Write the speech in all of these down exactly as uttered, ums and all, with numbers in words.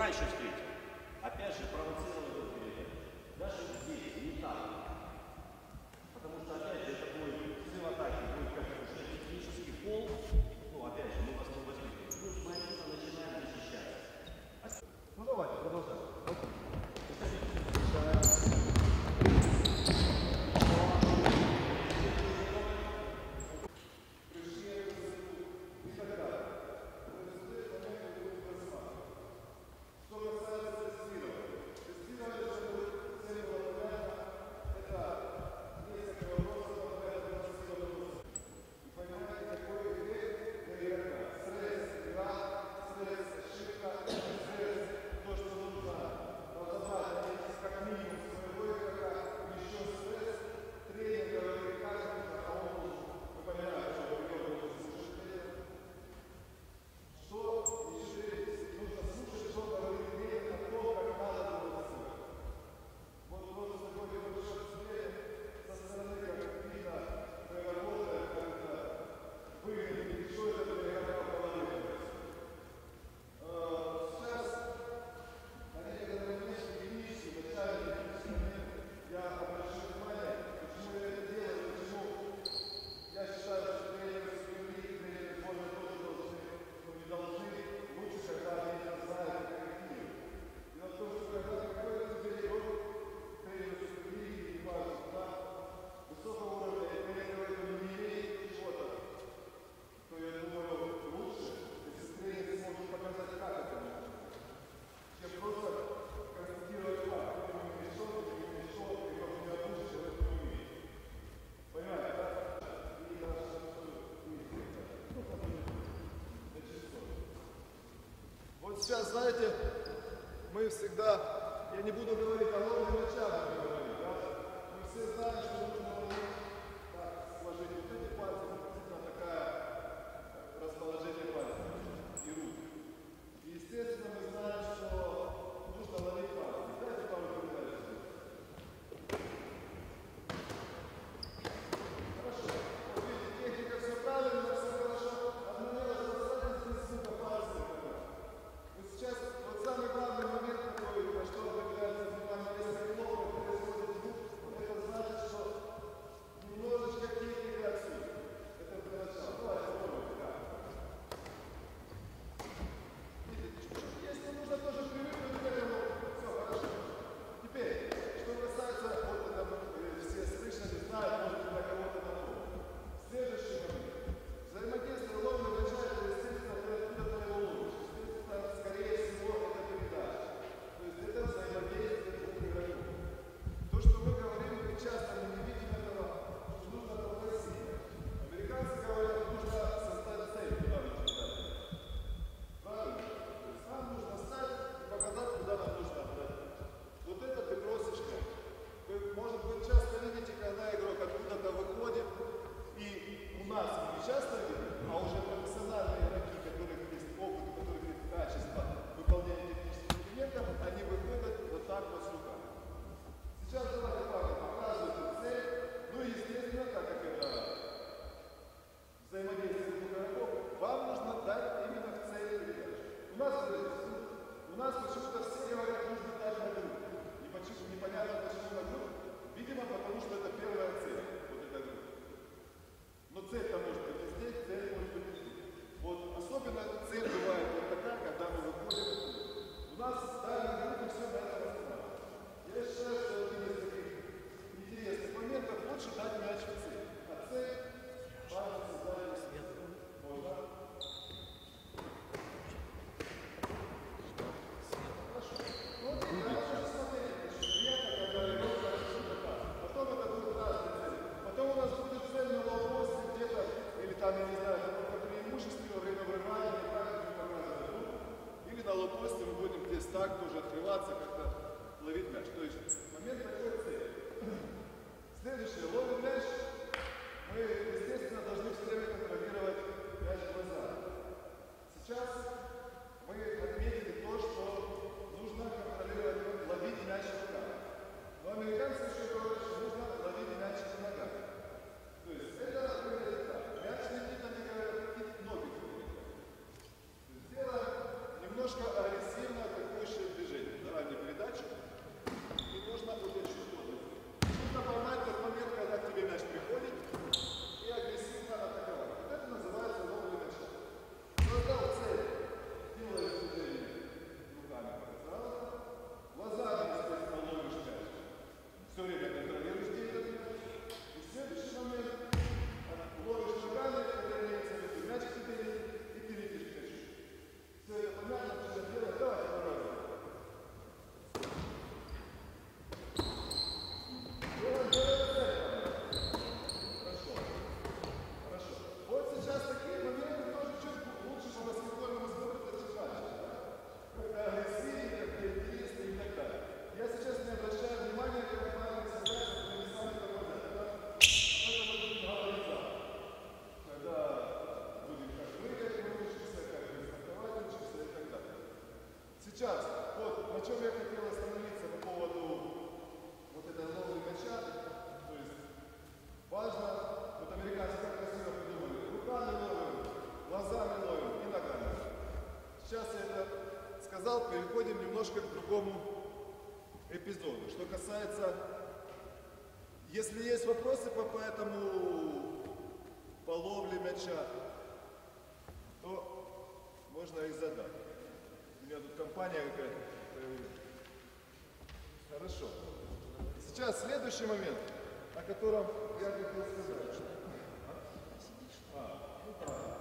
еще встретим. Опять же, провоцировать эту передачу. Даже здесь не так. Потому что, опять же, это будет в атаке, будет как уже технический пол. Ну, опять же, мы вас не возьмем. Мы с момента начинаем защищаться. Ну, давайте, продолжаем. Сейчас, знаете, мы всегда, я не буду говорить о ловле мяча, да? Мы все знаем, что нужно ловить, так, сложить вот эти пальцы, действительно такая расположение пальцев и рук. И, естественно, мы знаем, что нужно ловить пальцы. Дайте пару передач. Хорошо. Вот видите, техника все правильно, все хорошо. Одно дело, что садится здесь сука пальцы. Сейчас вот самый главный момент такой, на что выделяется внимание, если плохо происходит звук, это значит, что немножечко техника отсюда. Это для начала. Давайте попробуем. Да. Если нужно тоже привыкнуть к этому, все, хорошо. Теперь, что касается, вот это все слышали, знают, может быть, для кого-то нового. Следующий момент. Взаимодействие ловли начинается, естественно, ты откуда-то его ловишь. Скорее всего, это передача. То есть это взаимодействие двух игроков. То, что мы говорим, мы часто не видим этого, что нужно попросить. Американцы говорят, нужно создать цель, куда вы читаете. Правильно? То есть нам нужно стать и показать, куда нам нужно отдать. Вот это ты просишь как. Вы, может быть, часто видите, когда игрок откуда-то выходит, и у нас не часто видим, а уже профессиональные игроки, которых есть опыт, у которых есть качество выполнения технических элементов, они выходят вот так вот с руками. Сейчас давайте правда показывайте цель. Ну и естественно, так как это взаимодействие двух игроков, вам нужно дать именно в цель передачу. У нас, у нас почему-то все говорят, нужно дать на грудь. И почему, непонятно почему на грудь. Видимо, потому что это первая цель. Вот эта грудь. Но цель-то может быть и здесь, цель может быть и здесь. Вот особенно цель бывает вот такая, когда мы выходим. У нас дальние группы все на это восстанавливают. Я считаю, что один из таких интересных моментов лучше дать мяч в цель. А цель важно создать свет. Можно? Хорошо. Ну, я хочу смотреть, очень приятно, когда игрок дальше что-то так. Потом это будет разные цели. Потом у нас будет цель на лоу-посте где-то, или там, я не знаю, какое преимущество, время врывания, неправильно не показывает. Или на лоу-посте мы будем здесь так тоже открываться, как-то ловить мяч. То есть момент такой цели. Следующее. Ловим мяч. Мы, естественно, должны все время контролировать мяч в глаза. Сейчас мы отметили то, что нужно контролировать, ловить мяч в руках. Но американцы еще говорят, что нужно ловить мяч в ногах. То есть это выглядит так. Мяч летит, они говорят, ноги. То есть дело немножко агрессивно, атакующее Сейчас, вот на чем я хотел остановиться по поводу вот этой ловли мяча. То есть важно, вот американцы как красиво придумали, руками ловим, глазами ловим и ногами. Сейчас я это сказал, переходим немножко к другому эпизоду. Что касается, если есть вопросы по, по этому по ловле мяча, то можно их задать. У меня тут компания какая-то. Хорошо. Сейчас следующий момент, о котором я хотел сказать. А, ну правильно.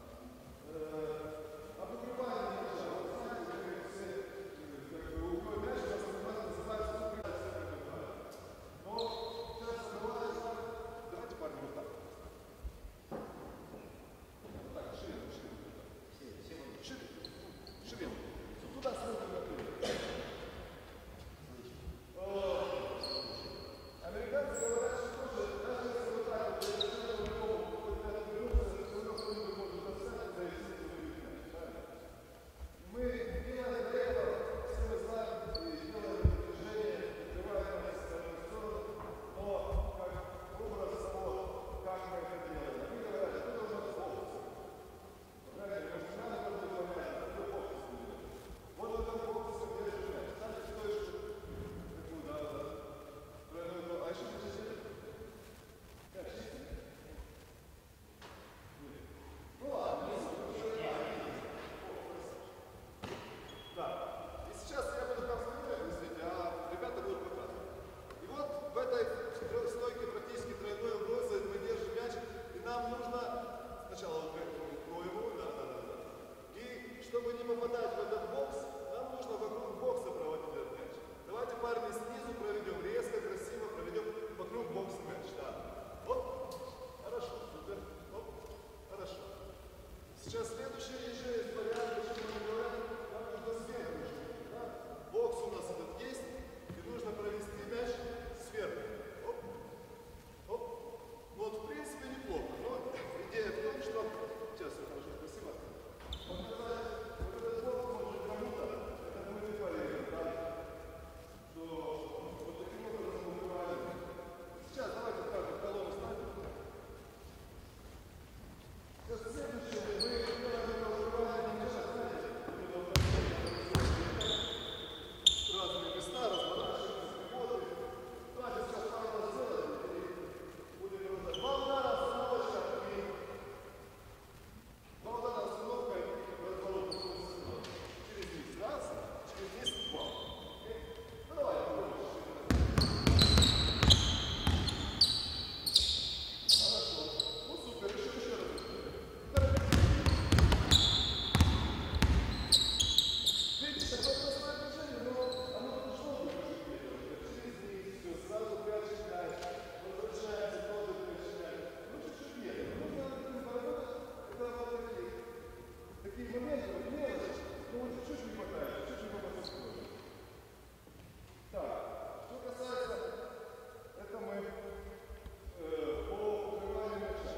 Э, об укрывании мяча. Вот знаете, вы все, как бы, укрой мяч, у нас называется укрывание. Но сейчас бывает, давайте, парни, вот так. Вот так, шире, шире. Шире. Шире. Туда смотрим на крылья. Американцы говорят, что тоже, даже если вот так вот, если человек какой-то отвернется, все равно кто-нибудь может достать, да и все это. Мы делаем для этого, все мы знаем, и делаем движение, открываем нас в сторону, но как образ того, как мы это делаем. Они говорят, что это уже фокус. По крайней мере, может, надо будет понять, какой фокус мы делаем. Вот в этом фокусе держишь мяч. Знаете, кто еще? Какую надо? А еще ты чистишь? Как чистишь? Ну ладно, да. И сейчас я буду там смотреть, извините, а ребята будут показывать. И вот в этой стойке практически тройной угрозы мы держим мяч, и нам нужно сначала вот про его, да, да, да, да. И чтобы не попадать в этот бокс, нам нужно вокруг бокса проводить этот мяч. Давайте, парни, снизу проведем, резко, красиво проведем вокруг бокса мяч. Да. Оп, хорошо, супер, оп, хорошо. Сейчас следующее еще есть вариант, почему мы говорим, нам нужно сверху. Да? Бокс у нас этот есть, и нужно провести мяч сверху. Оп, оп. Ну вот, в принципе, неплохо, но идея в том, что... Сейчас, все хорошо, спасибо. Показать вот этот бокс может кому-то, это будет полезно, да? Что вот таким образом мы убиваем. Сейчас давайте скажем, колонну ставим. Сейчас следующее, мы делаем это убивание мяча, знаете, разные места, разворачиваемся, вот. Давайте сейчас пару раз сделаем и будем делать. Два удара, остановочка и два удара, остановка и разворот. Через низ. Раз, через низ, два. Ну давай, побольше. Хорошо. Ну супер, еще, еще раз. Видите, такое простое движение, но оно пришло в через низ, все, сразу прячешь мяч, возвращается, тоже прячешь мяч. Ну чуть-чуть медленно. Нужно над этим поработать, это вот такие, такие моменты, вот мелочи, но вот чуть-чуть не хватает, чуть-чуть поподскользь. Так, что касается, это мы э, по укрыванию мяча.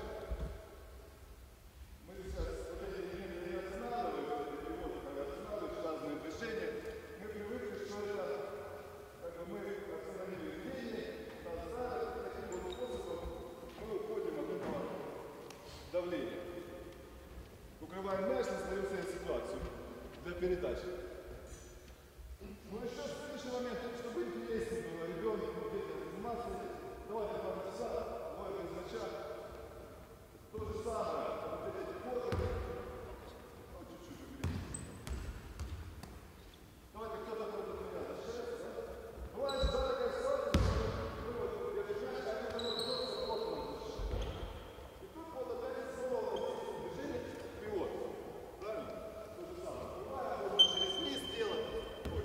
Мы сейчас вот эти элементы не останавливаем, вот эти пилоты, когда останавливаешь разные движения, мы привыкли, что это, как бы мы остановили движение, останавливаем, таким вот способом мы уходим от этого давления. Укрываем мяч, создаем себе ситуацию для передачи. Ну еще следующий момент, чтобы интереснее было ребенку, детям заниматься, давайте два часа, ловим из мяча. То же самое, вот эти ходы, ну чуть-чуть уберите. Давайте кто-то против меня защищается, да? Бывает, да, такая ситуация, что мы вот держим мяч, а это может просто плохо защищать. И тут вот опять снова движение пивот. Правильно? То же самое. Бывает, можно через низ делать. Ой.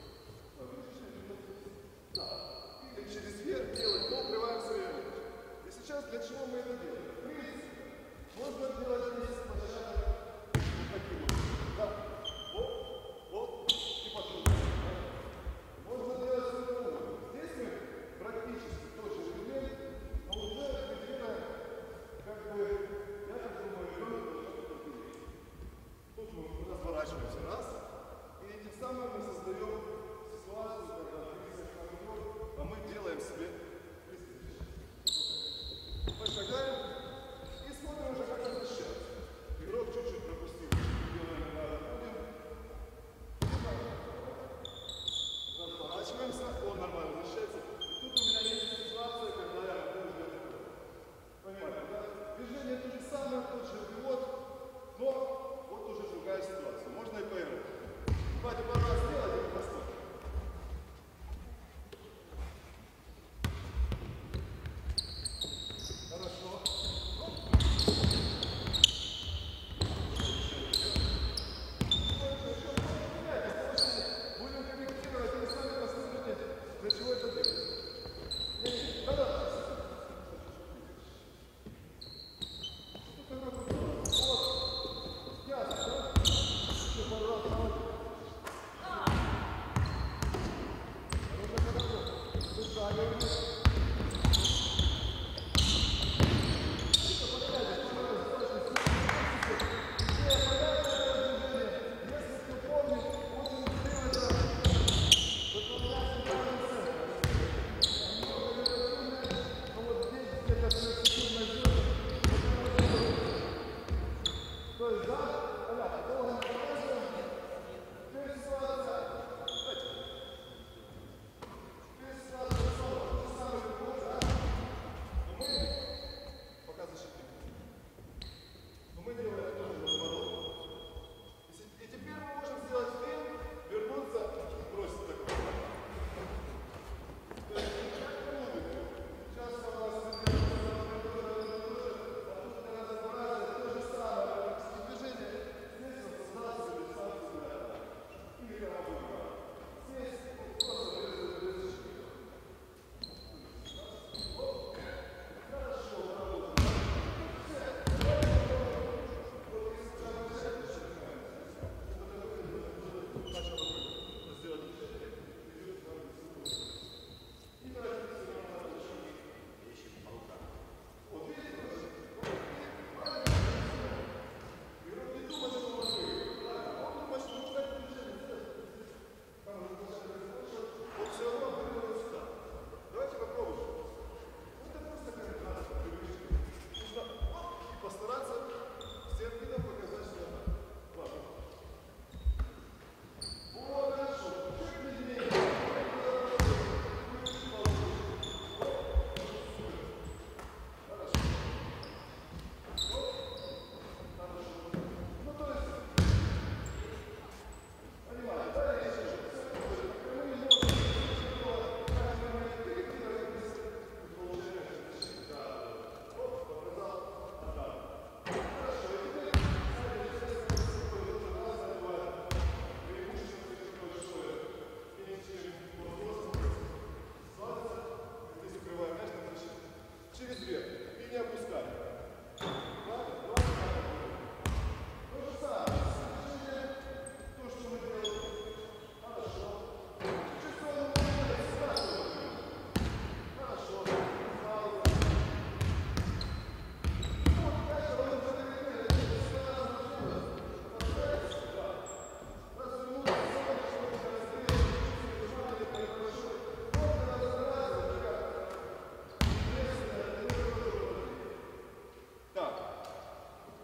Да. Или через верх делать, но укрываем свои мяч. И сейчас для чего мы это делаем? В принципе, можно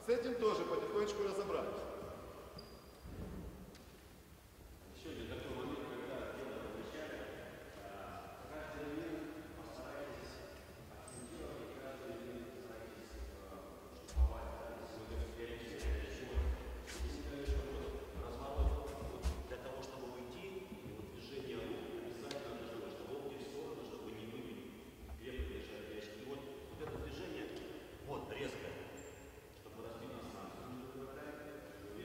С этим тоже потихонечку разобрались. Еще один такой момент, когда дело размещали, каждый элемент постарайтесь акцентировать, и каждый элемент постарайтесь штуковать. Если вы говорите, если разворот для того, чтобы уйти, и вот движение рук обязательно должно быть, чтобы локти в сторону, чтобы не были крепко держать мяч. И вот, вот это движение, вот, резкое, чтобы разбить основу.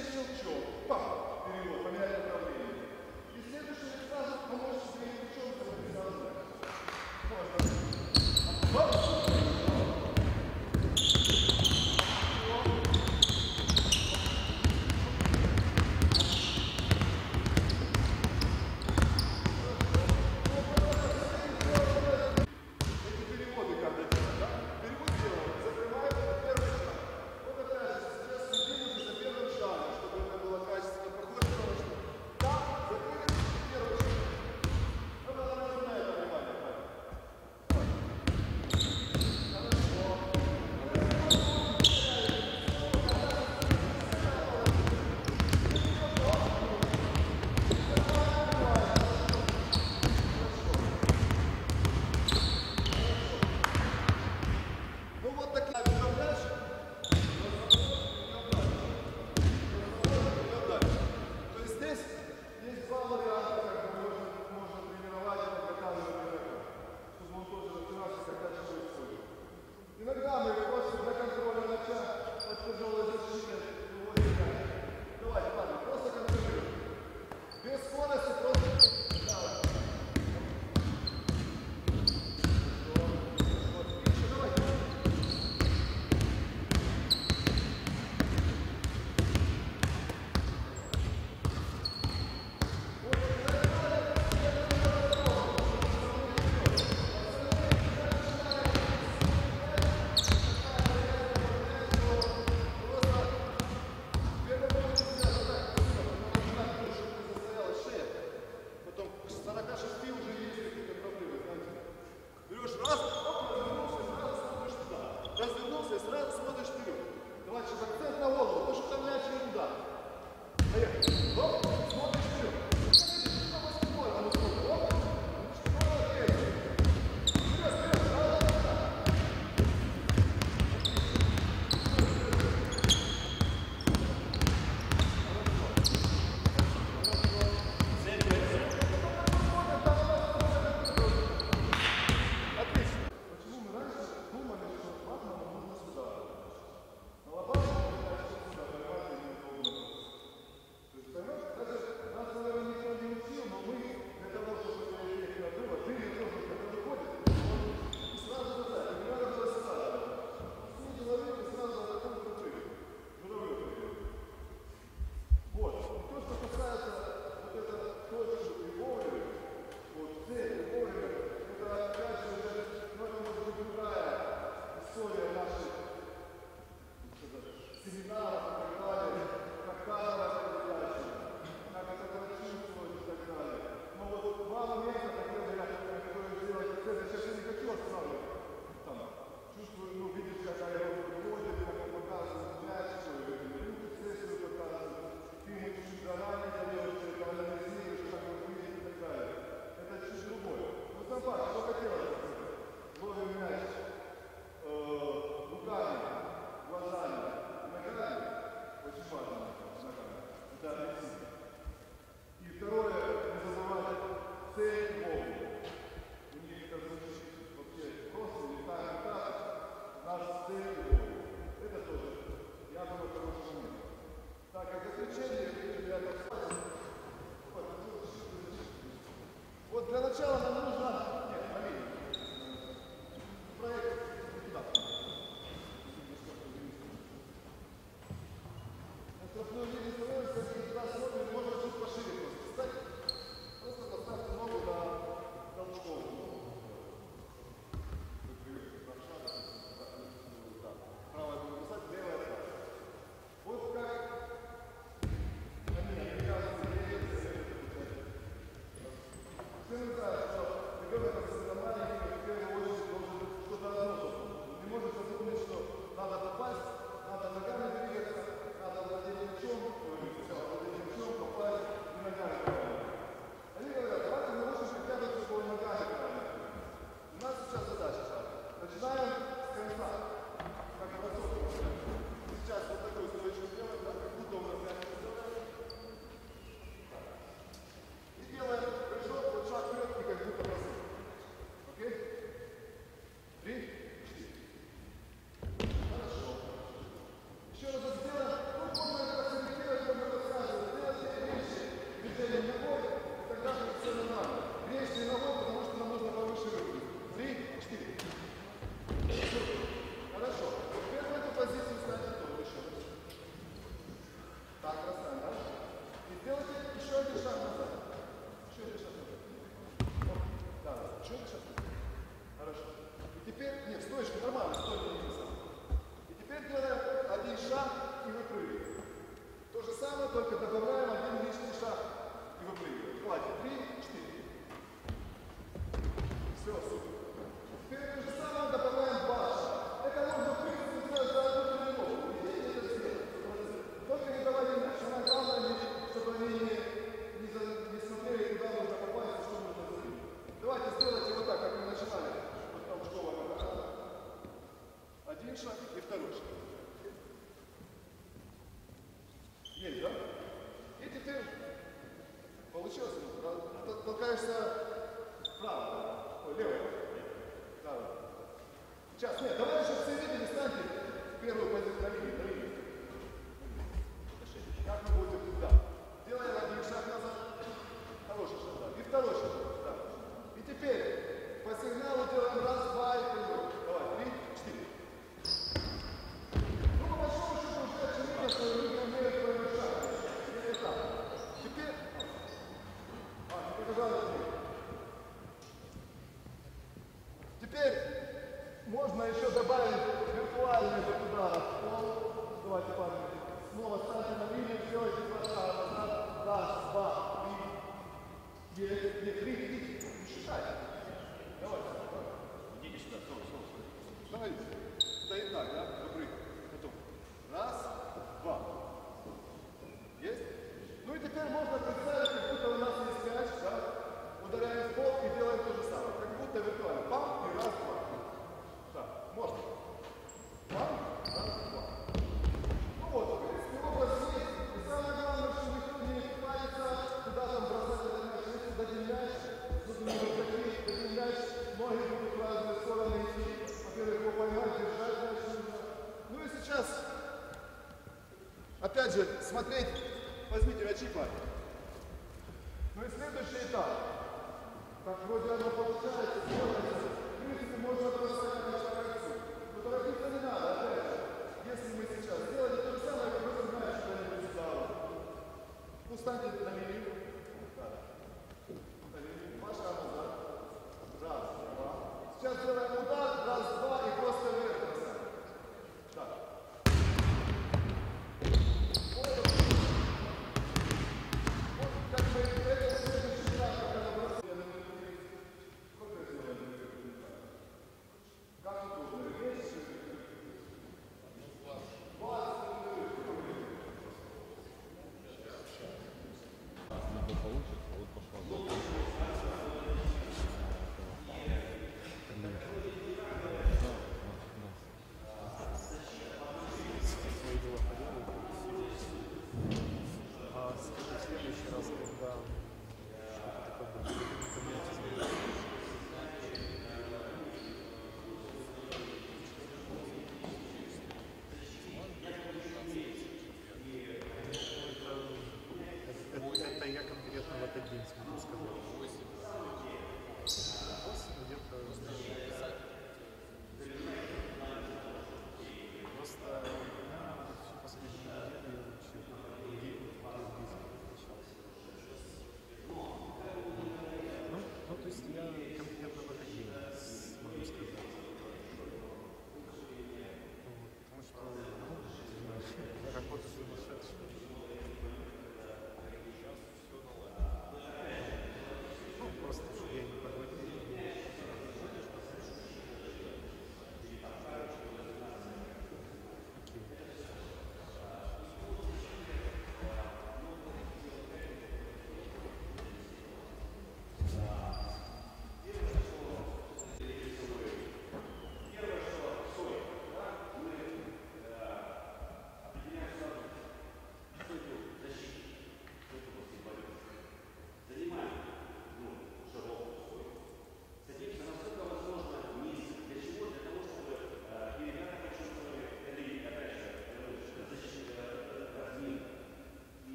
следующий щелчок. Пам! Перевод, поменять направление. И следующий сразу поможешь себе плечом заводить. Можно. Иногда мы просто для контроля мяча от тяжелой защиты выводим мяч. Давайте, ладно, просто контролируем. Без скорости просто... Давай. Развернулся и сразу смотришь вперед. Давай сейчас акцент на голову, потому что там мяч не туда. Поехали. Оп, смотришь вперед. Получилось? Т- Толкаешься вправо, ой, лево. Правильно. Сейчас, нет, давай еще все видели, станьте в первую позицию на линии, на линии. Как мы будем? Да. Делаем один шаг назад. Хороший шаг, да. И второй шаг, да. И теперь по сигналу делаем раз, два и прыгай. Давай, три, четыре. Ну, по большому счету, уже очевидно, что люди умеют первый шаг. Или так. Теперь... А, теперь, пожалуйста. Теперь можно еще добавить виртуальный удар в пол. Давайте, парни. Снова станьте на линию, сделайте два шага назад. Раз, два, три. Есть, есть, три, три. Считайте. Давайте. Идите сюда, снова, снова, снова. Давай. Стоит так, да? Добрый. Потом. Раз, два. Есть? Ну и теперь можно представить, как будто у нас есть мяч, да? Ударяем в пол и делаем то же самое. Как будто виртуально. Пам и раз, два. Так, можно. Пам, раз, два. Ну вот, в принципе, образ есть. И самое главное, что никто не парится, куда там бросать этот мяч. Если дадим мяч, тут не закрыть, дадим мяч, ноги будут в разные стороны идти. Во-первых, его поймать, держать мяч нужно. Ну и сейчас, опять же, смотреть, возьмите мячи, парни. Ну и следующий этап. Так вроде оно получается, делается. В принципе, можно бросать мяч на кольцо. Но торопиться не надо, опять же. Если мы сейчас сделали то же самое, как бросим мяч куда-нибудь сюда. Ну, станьте на линию. Да. На линию. Два шага назад. Раз, два. Сейчас делаем удар, раз, два и просто вверх бросаем. Так. Вот как бы это следующий шаг, когда мы бросаем. Сколько сделаем? Как удобно. Есть? А скажи, в следующий раз, когда что-то такое будет автоматизировано. Это, это я конкретно в этот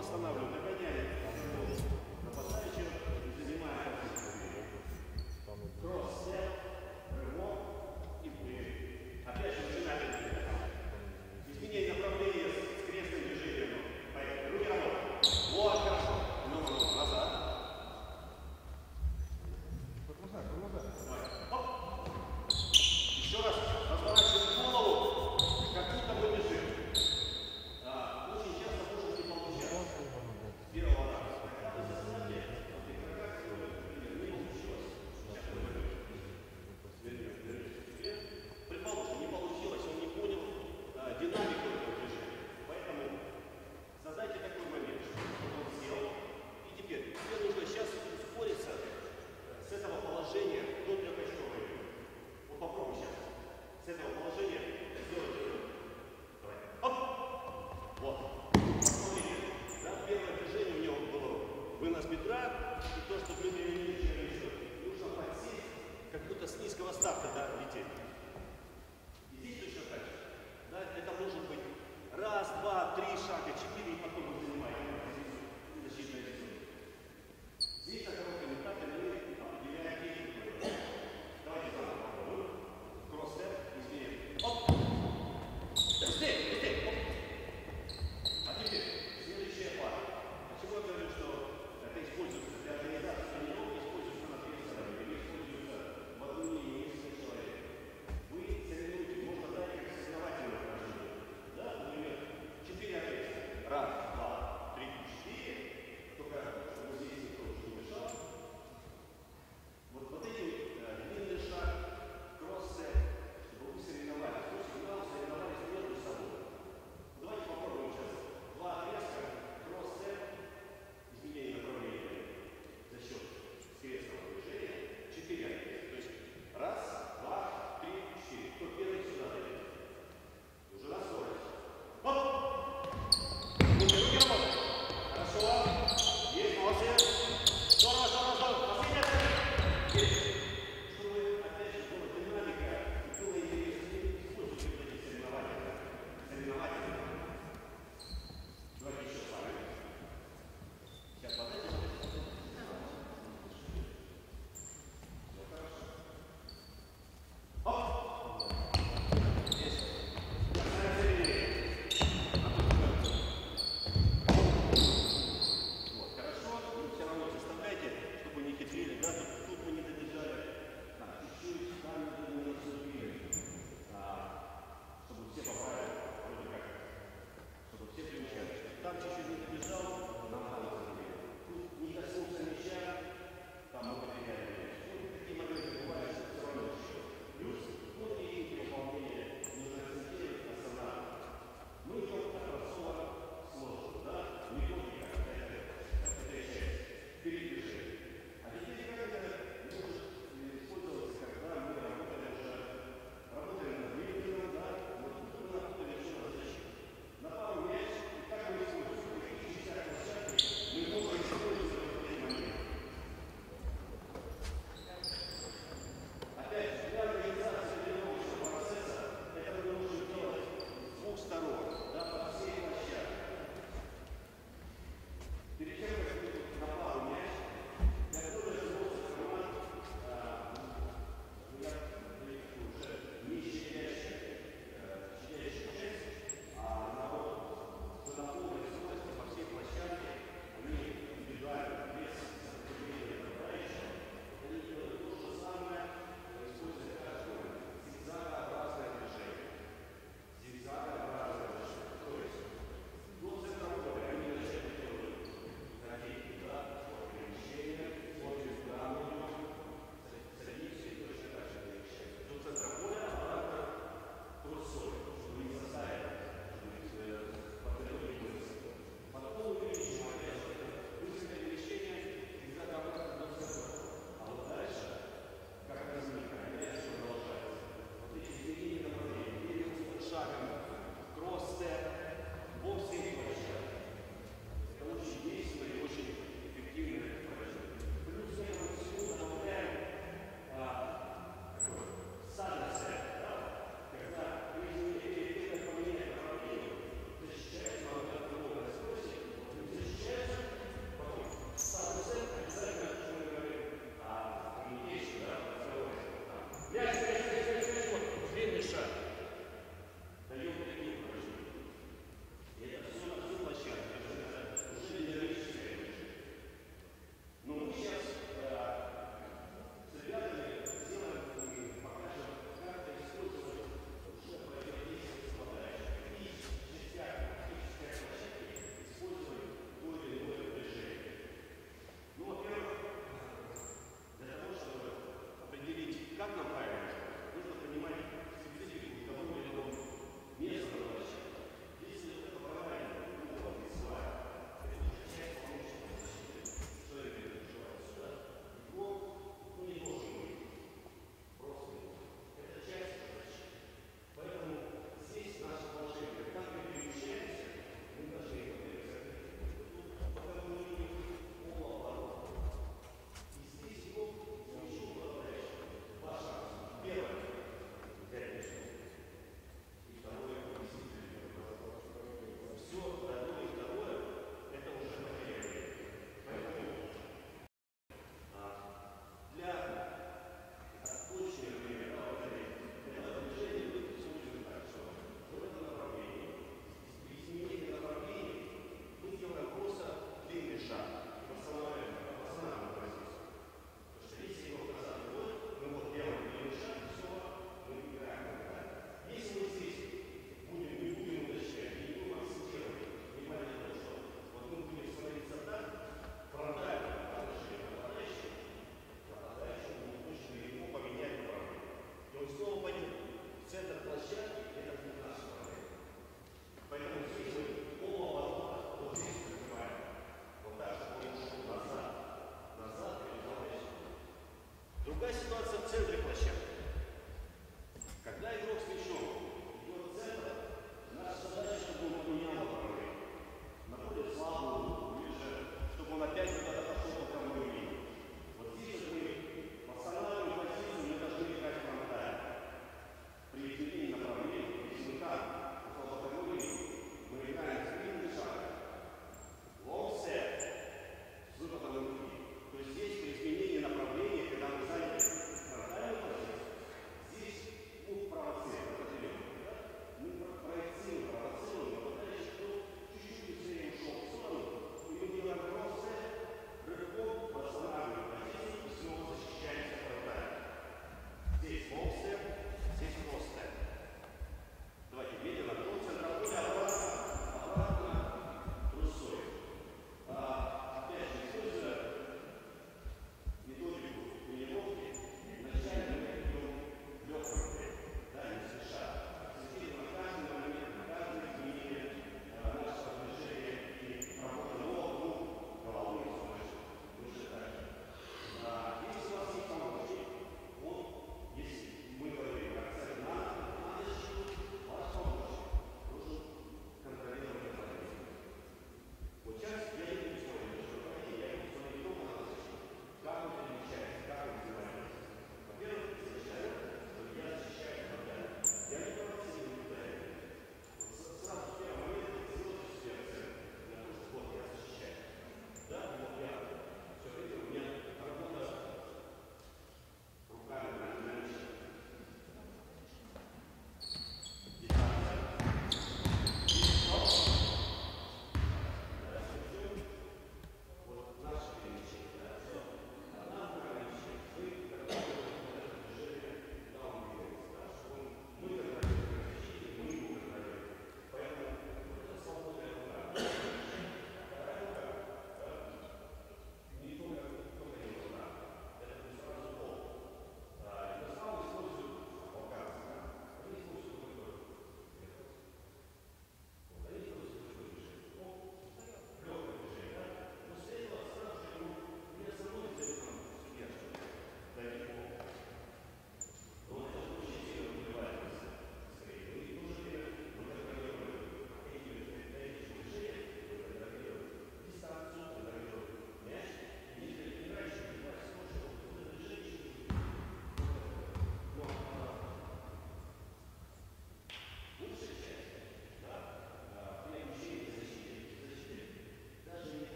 останавливает, догоняет. Нападающий занимает позицию. Кросс, степ, рывок и вперед. Опять же начинает изменение направления с крестным движением. Поехали. Руки работают. Вот, хорошо. Ну, ну, назад. Продолжай, продолжай. Давай. Оп. Еще раз. Разворачиваем голову, как будто бы бежим. Да, очень часто может не получаться.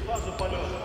фазу полета.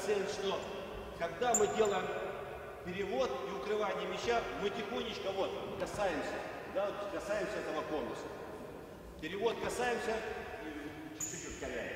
акцент, что когда мы делаем перевод и укрывание мяча, мы тихонечко вот касаемся, да, вот касаемся этого конуса. Перевод касаемся и чуть-чуть ускоряем.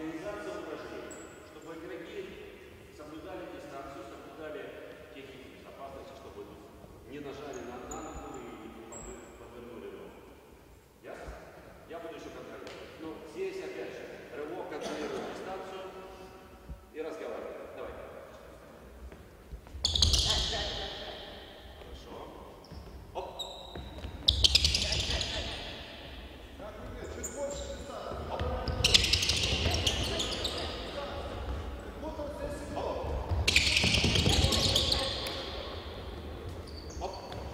организация упражнений, чтобы игроки соблюдали дистанцию, соблюдали технику безопасности, чтобы не нажали на, на ногу и не подвернули ногу. Ясно? Я буду еще контролировать. Но здесь, опять же, рывок контролирует дистанцию и разговаривает. Давай. Хорошо. Оп. Чуть больше дистанции. Оп. Вот он здесь седьмой. Оп.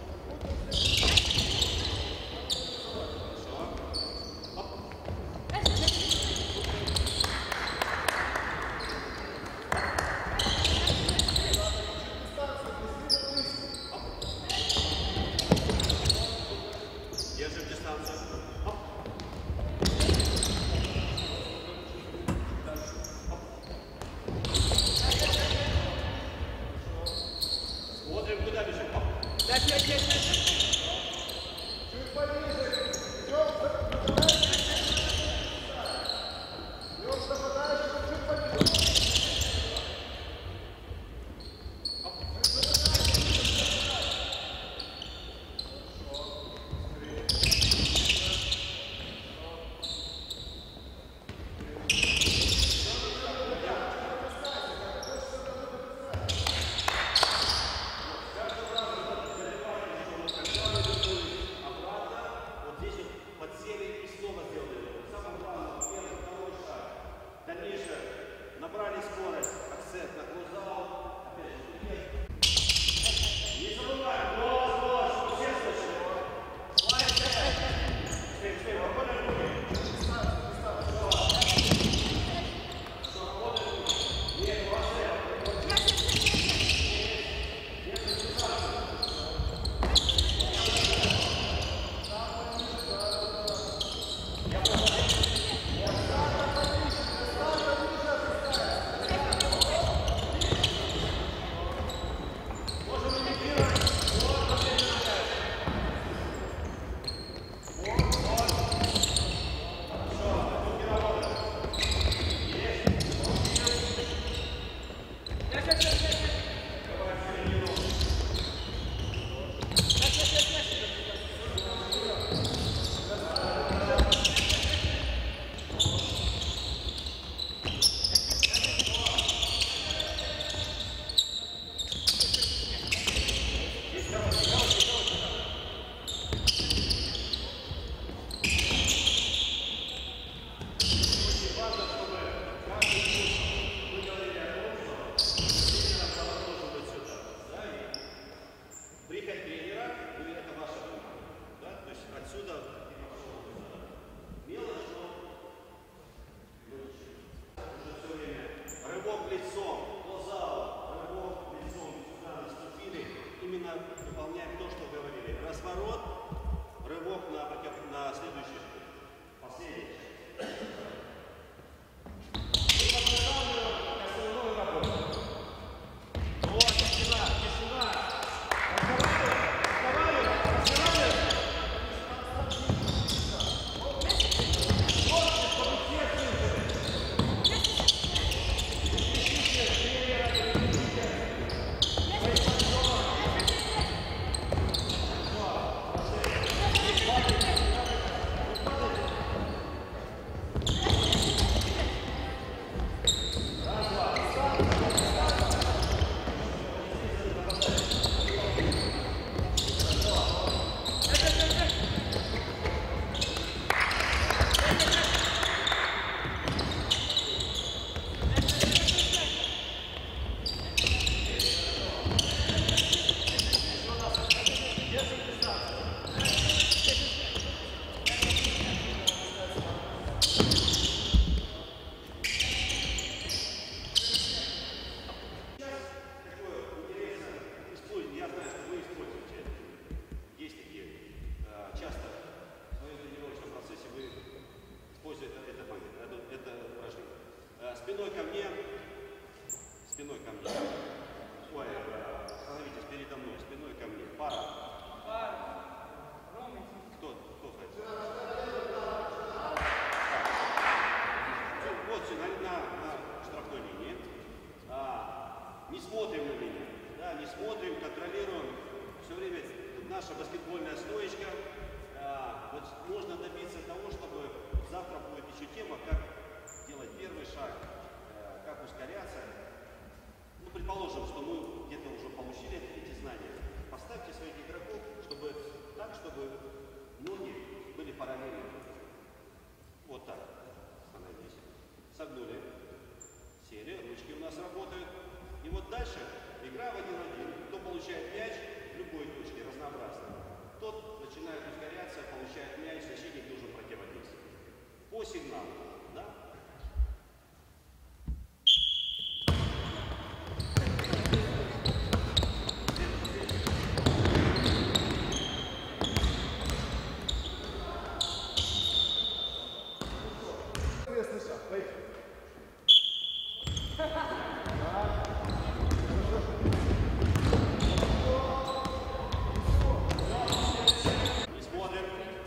Держим дистанцию. Оп. Оп. Смотрим, куда бежим. Оп. Пять, пять, пять, пять. Чуть пониже. Идем, идем с нападающим, чуть пониже. Вот здесь вот подсели и снова сделали. Самое главное, первый, второй шаг. Дальнейшее. Набрали скорость, акцент на клоузаут. Опять же, привет. Не забываем. Голос, голос, все слышали. Лайк, Стой, стой, работаем руки. Все, работаем руки. Нет, молодцы. Прихоть тренера, вы это ваша команда. Да? То есть отсюда мелочь, но уже все время. Рывок лицом, клоузаут, рывок лицом сюда наступили. Именно выполняем то, что говорили. Разворот, рывок на, на следующий шаг. Последний. И подготавливаем к основной работе. Вот, тишина, тишина. Спиной ко мне. Спиной ко мне. Ой, становитесь передо мной. Спиной ко мне. Пара. Кто? Кто ходит? Вот позицию на, на, на штрафной линии. А, не смотрим на меня, да, не смотрим, контролируем. Все время наша баскетбольная стоечка. А, вот можно добиться того, чтобы завтра будет еще тема, как делать первый шаг, а, как ускоряться. Ну, предположим, что мы где-то уже получили эти знания. Поставьте своих игроков, чтобы так, чтобы ноги были параллельны. Вот так. Становились. Согнули. Сели, ручки у нас работают. И вот дальше игра в один-один. Кто получает мяч в любой точке, разнообразно, тот начинает ускоряться, получает мяч, защитник должен противодействовать. По сигналу. Да? Интересный шаг. Поехали. Не смотрим.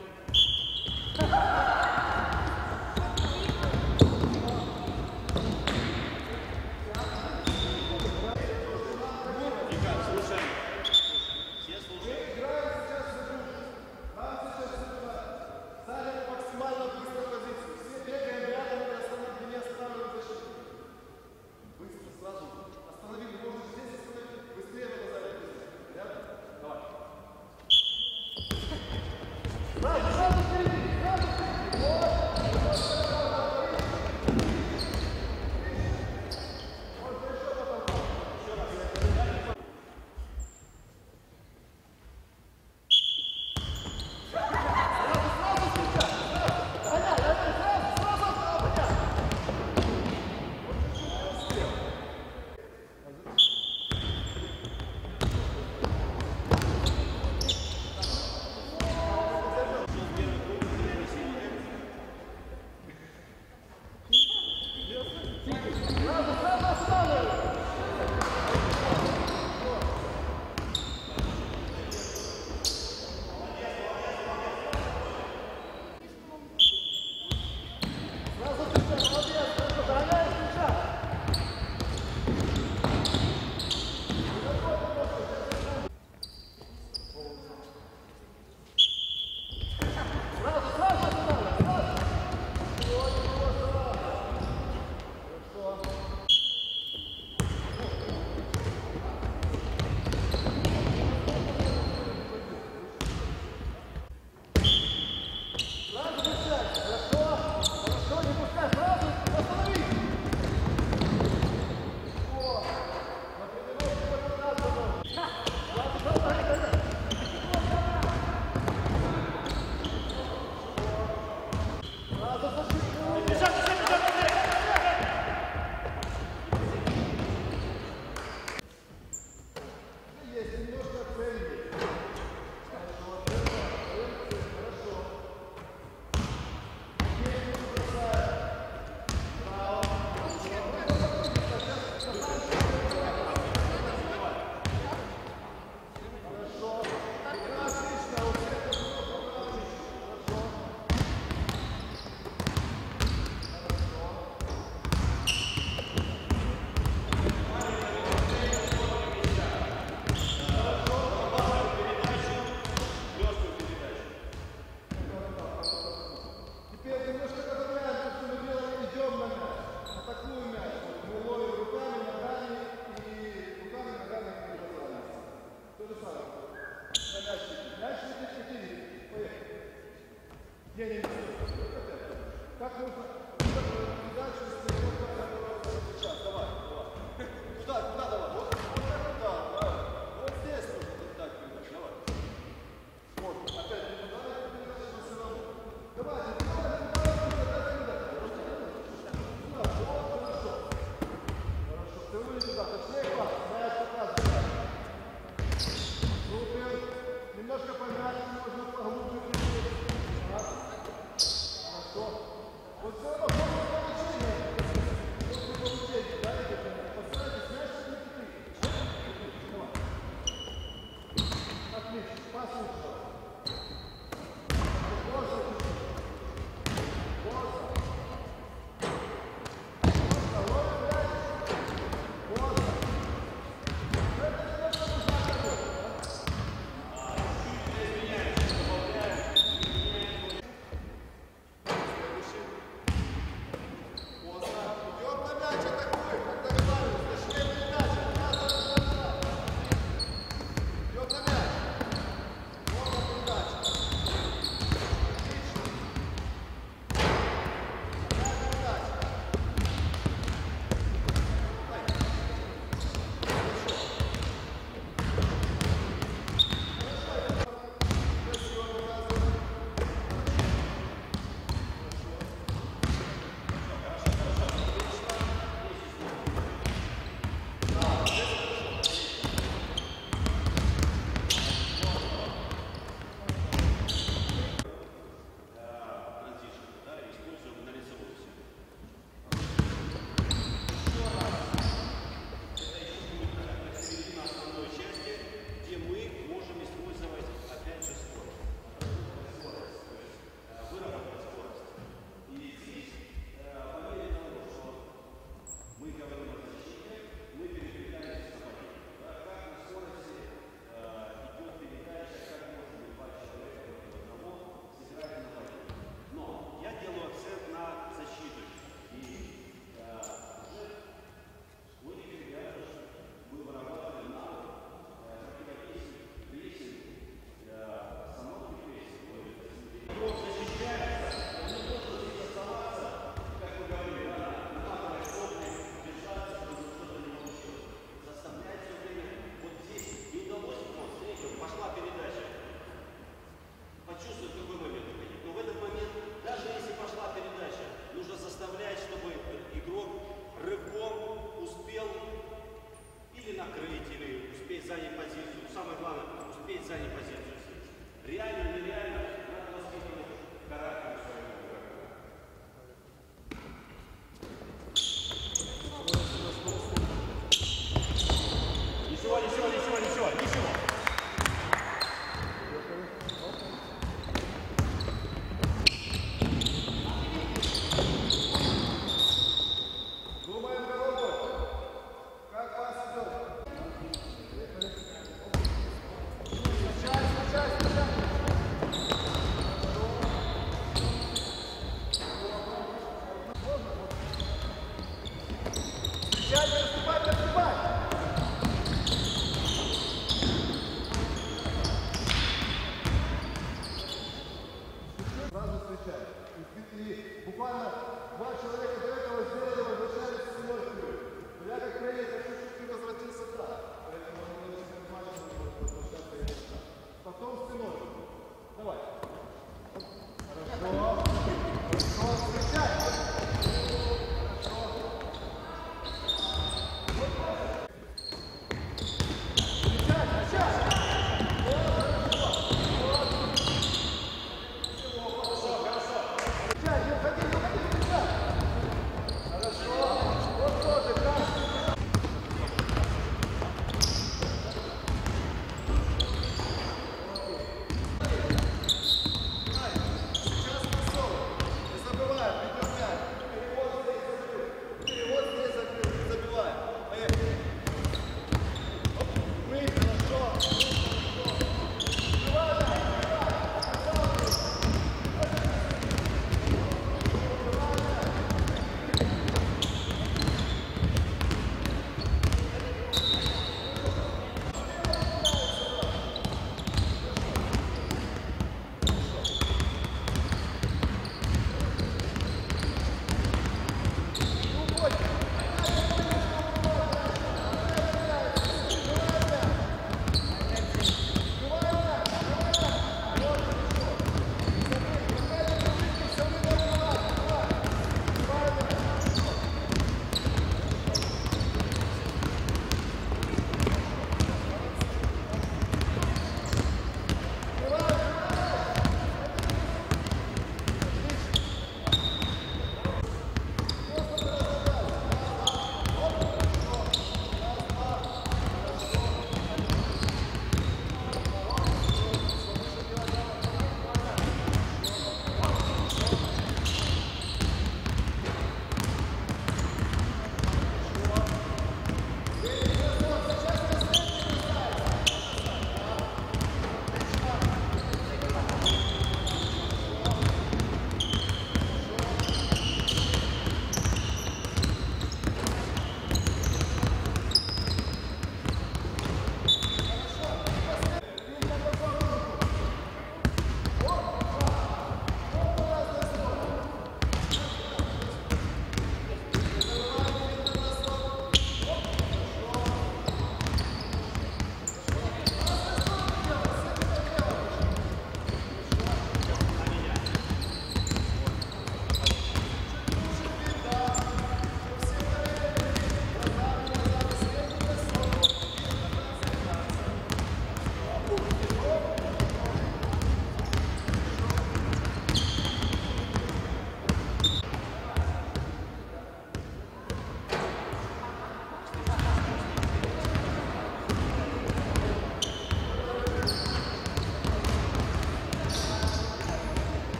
Ребят, слушаем. Все слушаем. Играем сейчас в игру. Нам сейчас нужно занять максимально быструю позицию. Все бегаем рядом и остановим, не останавливаем защиту. Быстро, сразу. Остановили, можно здесь остановить. Быстрее надо занять позицию. Рядом? Давай. Сразу, сразу впереди, сразу впереди. Вот. Можно еще потом. Еще раз. Сразу, сразу, сразу, сразу. Вот, вот, вот. Хорошо.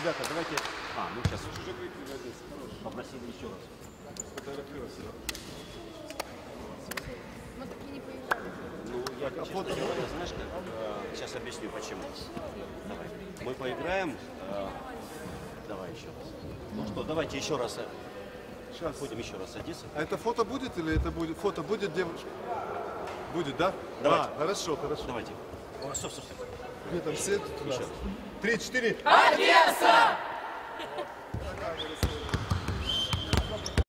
Ребята, давайте... А, ну сейчас Уже прикрыли Одессе. Хорош. попросили еще раз. Сфотографировался. Мы такие не поиграли. Ну, я, честно говоря, знаешь, как, э, сейчас объясню, почему. Давай. Мы поиграем. э, давай еще раз. Ну что, давайте еще раз. э, Сейчас. Будем еще раз Одесса. А это фото будет или это будет? Фото будет девушка? Будет, да? Давайте. А, хорошо, хорошо. Давайте. О, стоп, стоп, стоп. Где там все тут у нас? Еще. Три, четыре. Одесса! Камеры